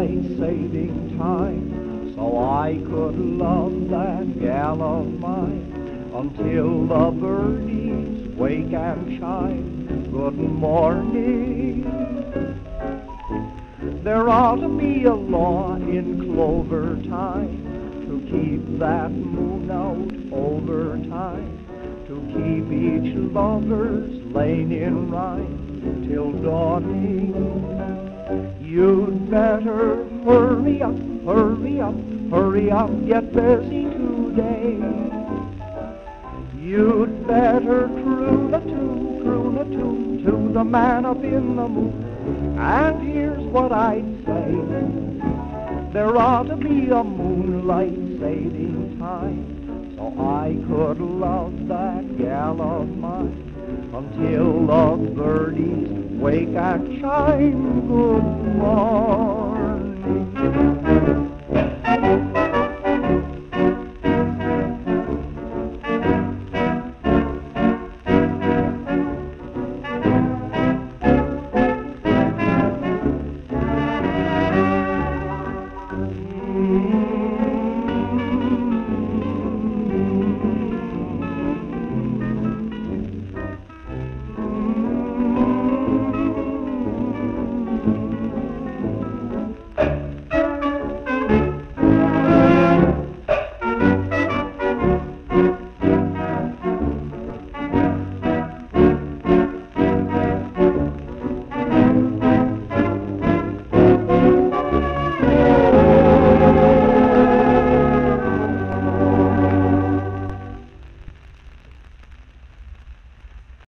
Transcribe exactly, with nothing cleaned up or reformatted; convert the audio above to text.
moonlight saving time, so I could love that gal of mine until the birdies wake and chime good morning. There ought to be a law in clover time to keep that moon out over time, to keep each lover's lane in rhyme till dawning. You'd better hurry up, hurry up, hurry up, get busy today. You'd better croon a tune, croon a tune to the man up in the moon. And here's what I'd say: there ought to be a moonlight saving time, so I could love that gal of mine until the birdies wake and chime good morning.